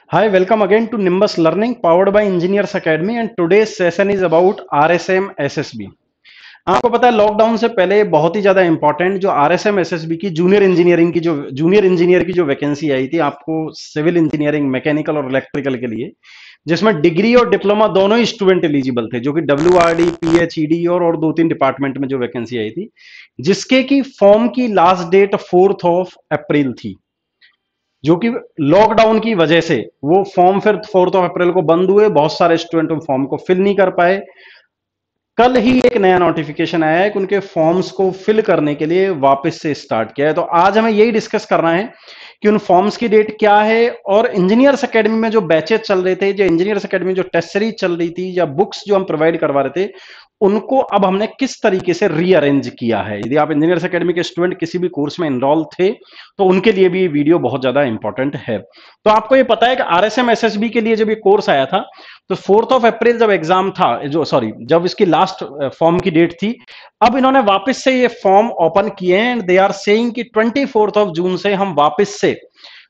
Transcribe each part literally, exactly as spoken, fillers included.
Hi, welcome again to Nimbus Learning powered by Engineers Academy and today's session is about R S M S S B। आपको पता है lockdown से पहले बहुत ही ज्यादा important जो R S M S S B की junior engineering की जो जूनियर इंजीनियर की जो वैकेंसी आई थी आपको सिविल इंजीनियरिंग मैकेनिकल और इलेक्ट्रिकल के लिए, जिसमें डिग्री और डिप्लोमा दोनों ही स्टूडेंट एलिजिबल थे, जो कि W R D P H E D और, और दो तीन डिपार्टमेंट में जो वैकेंसी आई थी, जिसके की फॉर्म की last date fourth of April थी, जो कि लॉकडाउन की वजह से वो फॉर्म फिर फोर्थ ऑफ अप्रैल को बंद हुए। बहुत सारे स्टूडेंट फॉर्म को फिल नहीं कर पाए। कल ही एक नया नोटिफिकेशन आया है कि उनके फॉर्म्स को फिल करने के लिए वापस से स्टार्ट किया है। तो आज हमें यही डिस्कस करना है कि उन फॉर्म्स की डेट क्या है और इंजीनियर्स एकेडमी में जो बैचेस चल रहे थे, जो इंजीनियर्स एकेडमी जो टेस्ट सीरीज चल रही थी या बुक्स जो हम प्रोवाइड करवा रहे थे, उनको अब हमने किस तरीके से रीअरेंज किया है। यदि आप इंजीनियर्स एकेडमी के स्टूडेंट किसी भी कोर्स में इनरोल थे तो उनके लिए भी ये वीडियो बहुत ज्यादा इंपॉर्टेंट है। तो आपको ये पता है कि आरएसएम एसएसबी के लिए जब ये कोर्स आया था तो फोर्थ ऑफ अप्रैल जब एग्जाम था, जो सॉरी जब इसकी लास्ट फॉर्म की डेट थी, अब इन्होंने वापस से ये फॉर्म ओपन किए हैं एंड दे आर सेइंग कि ट्वेंटी फोर्थ ऑफ जून से हम वापस से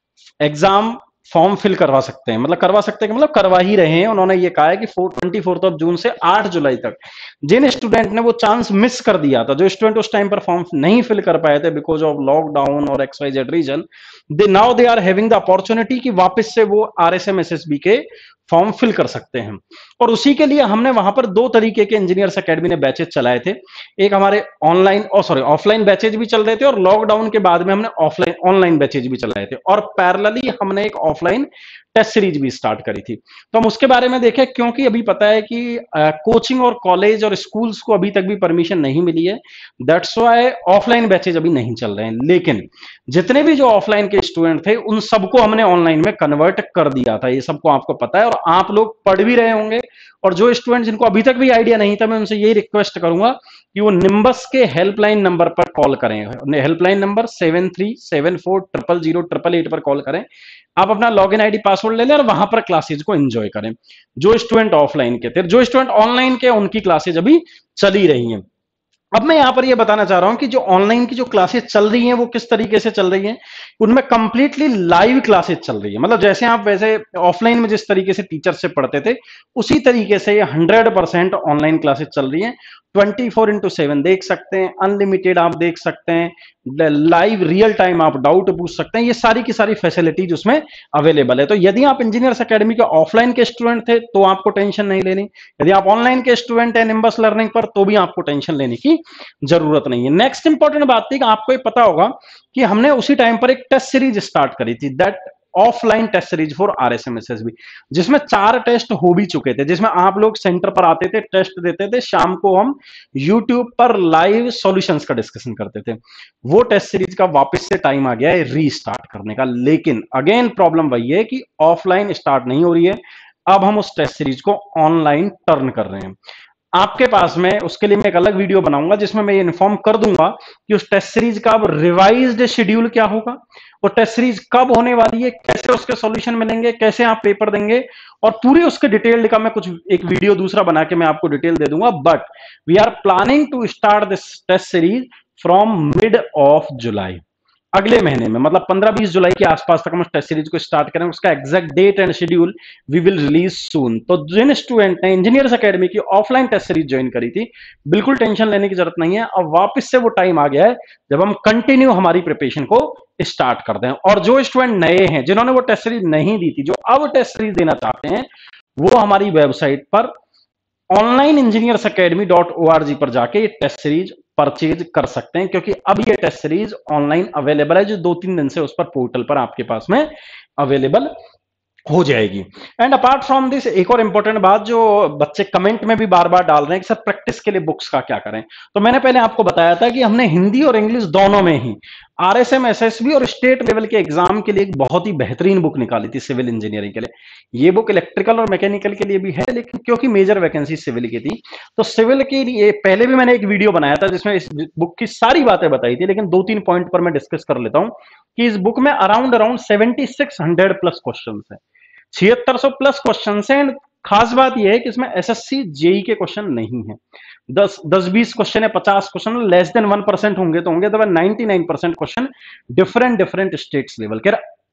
एग्जाम फॉर्म फिल करवा सकते हैं। मतलब करवा सकते हैं, मतलब करवा ही रहे हैं। उन्होंने ये कहा है कि ट्वेंटी फोर्थ ऑफ जून से आठ जुलाई तक जिन स्टूडेंट ने वो चांस मिस कर दिया था, जो स्टूडेंट उस टाइम पर फॉर्म नहीं फिल कर पाए थे बिकॉज ऑफ लॉकडाउन और X Y Z reason, they now they are having the opportunity कि वापस से वो आरएसएम एसएसबी के फॉर्म फिल कर सकते हैं। और उसी के लिए हमने वहां पर दो तरीके के इंजीनियर्स एकेडमी ने बैचेज चलाए थे। एक हमारे ऑनलाइन और सॉरी ऑफलाइन बैचेज भी चल रहे थे और लॉकडाउन के बाद में हमने ऑफलाइन ऑनलाइन बैचेज भी चलाए थे और पैरेलली हमने एक ऑफलाइन टेस्ट सीरीज भी स्टार्ट करी थी। तो हम उसके बारे में देखें, क्योंकि अभी पता है कि कोचिंग और कॉलेज और स्कूल्स को अभी तक भी परमिशन नहीं मिली है, दैट्स व्हाई ऑफलाइन बैचेज अभी नहीं चल रहे हैं। लेकिन जितने भी जो ऑफलाइन के स्टूडेंट थे उन सबको हमने ऑनलाइन में कन्वर्ट कर दिया था, ये सबको आपको पता है और आप लोग पढ़ भी रहे होंगे। और जो स्टूडेंट जिनको अभी तक भी आइडिया नहीं था, मैं उनसे यही रिक्वेस्ट करूंगा कि वो निम्बस के हेल्पलाइन नंबर पर कॉल करें। Helpline number seven three seven four triple zero triple eight पर कॉल करें। आप अपना लॉगिन आईडी पासवर्ड ले लें और वहां पर क्लासेज को एंजॉय करें। जो स्टूडेंट ऑफलाइन के थे, जो स्टूडेंट ऑनलाइन के, उनकी क्लासेज अभी चली रही हैं। अब मैं यहां पर यह बताना चाह रहा हूं कि जो ऑनलाइन की जो क्लासेस चल रही हैं वो किस तरीके से चल रही हैं। उनमें कंप्लीटली लाइव क्लासेस चल रही है। मतलब जैसे आप वैसे ऑफलाइन में जिस तरीके से टीचर से पढ़ते थे, उसी तरीके से ये हंड्रेड परसेंट ऑनलाइन क्लासेस चल रही हैं। ट्वेंटी फोर इंटू सेवन देख सकते हैं, अनलिमिटेड आप देख सकते हैं, लाइव रियल टाइम आप डाउट पूछ सकते हैं। ये सारी की सारी फैसिलिटीज उसमें अवेलेबल है। तो यदि आप इंजीनियर्स एकेडमी के ऑफलाइन के स्टूडेंट थे तो आपको टेंशन नहीं लेनी। यदि आप ऑनलाइन के स्टूडेंट हैं निम्बस लर्निंग पर, तो भी आपको टेंशन लेने की जरूरत नहीं है। नेक्स्ट इंपॉर्टेंट बात थी कि आपको ये पता होगा कि हमने उसी टाइम पर एक टेस्ट सीरीज स्टार्ट करी थी, that offline test series for RSM SSB, जिसमें चार टेस्ट हो भी चुके थे, जिसमें आप लोग सेंटर पर आते थे, टेस्ट देते थे, शाम को हम यूट्यूब पर लाइव सॉल्यूशंस का डिस्कशन करते थे। वो टेस्ट सीरीज का वापस से टाइम आ गया है रीस्टार्ट करने का। लेकिन अगेन प्रॉब्लम वही है कि ऑफलाइन स्टार्ट नहीं हो रही है। अब हम उस टेस्ट सीरीज को ऑनलाइन टर्न कर रहे हैं। आपके पास में उसके लिए मैं एक अलग वीडियो बनाऊंगा जिसमें मैं ये इन्फॉर्म कर दूंगा कि उस टेस्ट सीरीज का अब रिवाइज्ड शेड्यूल क्या होगा, वो टेस्ट सीरीज कब होने वाली है, कैसे उसके सॉल्यूशन मिलेंगे, कैसे आप पेपर देंगे, और पूरी उसके डिटेल का मैं कुछ एक वीडियो दूसरा बना के मैं आपको डिटेल दे दूंगा। But we are planning to start this test series from mid of July, अगले महीने में, मतलब पंद्रह बीस जुलाई के आसपास तक हम टेस्ट सीरीज को स्टार्ट करेंगे। उसका exact date and schedule we will release soon. तो जिन स्टूडेंट ने इंजीनियर्स एकेडमी की ऑफलाइन टेस्ट सीरीज ज्वाइन करी थी, बिल्कुल टेंशन लेने की जरूरत नहीं है। अब वापस से वो टाइम आ गया है जब हम कंटिन्यू हमारी प्रिपरेशन को स्टार्ट कर दें। और जो स्टूडेंट नए हैं, जिन्होंने वो टेस्ट सीरीज नहीं दी थी, जो अब टेस्ट सीरीज देना चाहते हैं, वो हमारी वेबसाइट पर online engineers academy dot O R G पर जाके ये टेस्ट सीरीज परचेज कर सकते हैं, क्योंकि अब ये टेस्ट सीरीज ऑनलाइन अवेलेबल है, जो दो तीन दिन से उस पर पोर्टल पर आपके पास में अवेलेबल हो जाएगी। एंड अपार्ट फ्रॉम दिस, एक और इंपॉर्टेंट बात जो बच्चे कमेंट में भी बार बार डाल रहे हैं कि सर प्रैक्टिस के लिए बुक्स का क्या करें, तो मैंने पहले आपको बताया था कि हमने हिंदी और इंग्लिश दोनों में ही आरएसएम एसएसबी और स्टेट लेवल के एग्जाम के लिए एक बहुत ही बेहतरीन बुक निकाली थी सिविल इंजीनियरिंग के लिए। ये बुक इलेक्ट्रिकल और मैकेनिकल के लिए भी है, लेकिन क्योंकि मेजर वैकेंसी सिविल की थी, तो सिविल के लिए पहले भी मैंने एक वीडियो बनाया था जिसमें इस बुक की सारी बातें बताई थी, लेकिन दो तीन पॉइंट पर मैं डिस्कस कर लेता हूं कि इस बुक में around around seventy six hundred plus question है, छिहत्तर सौ प्लस क्वेश्चन है। एंड खास बात यह है कि इसमें एसएससी जेई के क्वेश्चन नहीं है। दस दस बीस क्वेश्चन है, पचास question, less than one percent होंगे तो होंगे, तो ninety nine percent question different different states level के।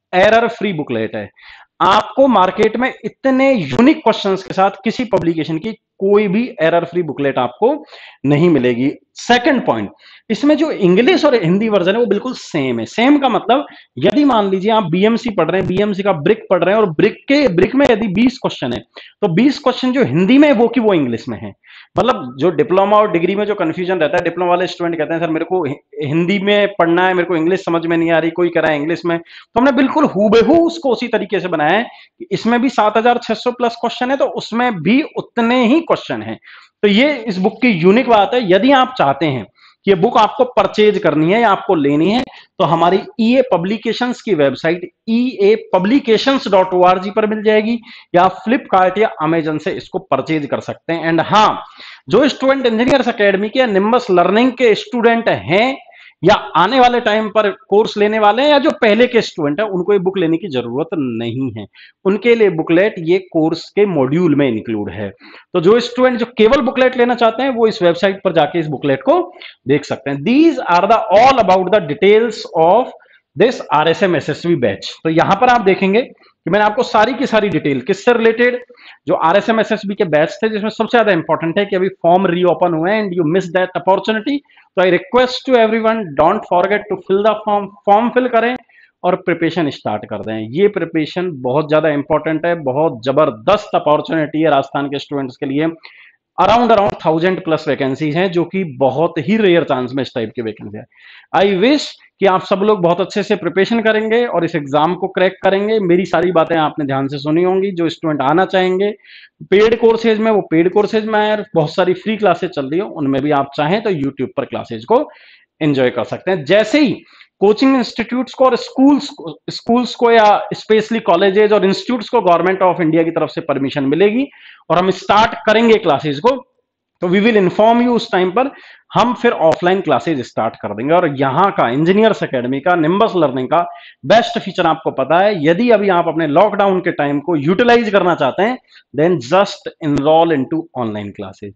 एरर फ्री बुकलेट है। आपको मार्केट में इतने यूनिक क्वेश्चंस के साथ किसी पब्लिकेशन की कोई भी एरर फ्री बुकलेट आपको नहीं मिलेगी। सेकंड पॉइंट, इसमें जो इंग्लिश और हिंदी वर्जन है वो बिल्कुल सेम है। सेम का मतलब, यदि मान लीजिए आप बीएमसी पढ़ रहे हैं, बीएमसी का ब्रिक पढ़ रहे हैं, और ब्रिक के ब्रिक में यदि बीस क्वेश्चन है, तो बीस क्वेश्चन जो हिंदी में है वो की वो इंग्लिश में है। मतलब जो डिप्लोमा और डिग्री में जो कंफ्यूजन रहता है, डिप्लोमा वाले स्टूडेंट कहते हैं सर मेरे को हिंदी में पढ़ना है, मेरे को इंग्लिश समझ में नहीं आ रही, कोई कह रहा है इंग्लिश में, तो हमने बिल्कुल हूबहू उसको उसी तरीके से बनाया है कि इसमें भी सात हजार छह सौ प्लस क्वेश्चन है, तो उसमें भी उतने ही क्वेश्चन है। तो ये इस बुक की यूनिक बात है। यदि आप चाहते हैं कि ये बुक आपको परचेज करनी है या आपको लेनी है, तो हमारी ईए पब्लिकेशंस की website E A publications dot O R G पर मिल जाएगी, या फ्लिपकार्ट या अमेजन से इसको परचेज कर सकते हैं। एंड हाँ, जो स्टूडेंट इंजीनियर्स एकेडमी के निम्बस लर्निंग के स्टूडेंट हैं, या आने वाले टाइम पर कोर्स लेने वाले हैं, या जो पहले के स्टूडेंट हैं, उनको ये बुक लेने की जरूरत नहीं है। उनके लिए बुकलेट ये कोर्स के मॉड्यूल में इंक्लूड है। तो जो स्टूडेंट जो केवल बुकलेट लेना चाहते हैं, वो इस वेबसाइट पर जाके इस बुकलेट को देख सकते हैं। These are the all about the details of this RSM SSB batch. तो यहां पर आप देखेंगे कि मैंने आपको सारी की सारी डिटेल किससे रिलेटेड, जो आरएसएम एसएसबी के बैच थे, जिसमें सबसे ज्यादा इंपॉर्टेंट है कि अभी फॉर्म रीओपन हुए and you miss that opportunity, तो I request to everyone, don't forget to fill the form, form fill करें और प्रिपरेशन स्टार्ट कर दें। ये प्रिपरेशन बहुत ज्यादा इंपॉर्टेंट है, बहुत जबरदस्त अपॉर्चुनिटी है राजस्थान के स्टूडेंट्स के लिए। Around around thousand plus vacancies हैं, जो कि बहुत ही रेयर चांस में इस टाइप की वैकेंसी है। आई विश कि आप सब लोग बहुत अच्छे से प्रिपरेशन करेंगे और इस एग्जाम को क्रैक करेंगे। मेरी सारी बातें आपने ध्यान से सुनी होंगी। जो स्टूडेंट आना चाहेंगे पेड कोर्सेज में, वो पेड कोर्सेज में आए, बहुत सारी फ्री क्लासेज चल रही हो, उनमें भी आप चाहें तो यूट्यूब पर क्लासेज को एंजॉय कर सकते हैं। जैसे ही कोचिंग इंस्टीट्यूट्स को और स्कूल्स स्कूल्स को या स्पेशली कॉलेजेस और इंस्टीट्यूट्स को गवर्नमेंट ऑफ इंडिया की तरफ से परमिशन मिलेगी और हम स्टार्ट करेंगे क्लासेस को, तो वी विल इन्फॉर्म यू। उस टाइम पर हम फिर ऑफलाइन क्लासेज स्टार्ट कर देंगे। और यहाँ का इंजीनियर्स एकेडमी का निम्बस लर्निंग का बेस्ट फीचर आपको पता है, यदि अभी आप अपने लॉकडाउन के टाइम को यूटिलाइज करना चाहते हैं, then just enrol into online classes.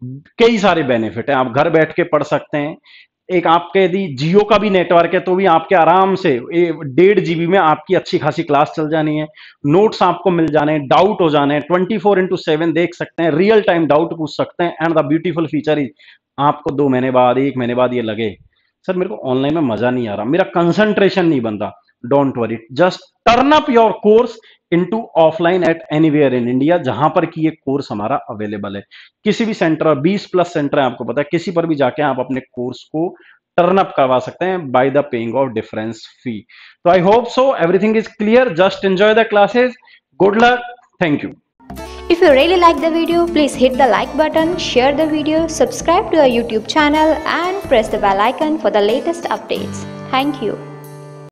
कई सारे बेनिफिट है, आप घर बैठ के पढ़ सकते हैं। एक आपके यदि जियो का भी नेटवर्क है तो भी आपके आराम से डेढ़ जीबी में आपकी अच्छी खासी क्लास चल जानी है, नोट्स आपको मिल जाने, डाउट हो जाने, ट्वेंटी फोर इंटू सेवन देख सकते हैं, रियल टाइम डाउट पूछ सकते हैं। And the beautiful feature is, आपको दो महीने बाद, एक महीने बाद ये लगे सर मेरे को ऑनलाइन में मजा नहीं आ रहा, मेरा कंसंट्रेशन नहीं बन रहा, don't worry, just turn up your course into offline at anywhere in India, जहां पर कि ये कोर्स हमारा अवेलेबल है। किसी भी सेंटर, बीस प्लस सेंटर है आपको पता है, किसी पर भी जाके आप अपने कोर्स को टर्न अप करवा सकते हैं by the paying of difference fee. तो I hope so everything is clear, just enjoy the classes, good luck, thank you. If you really like the video, please hit the like button, share the video, subscribe to our YouTube channel and press the bell icon for the latest updates. Thank you.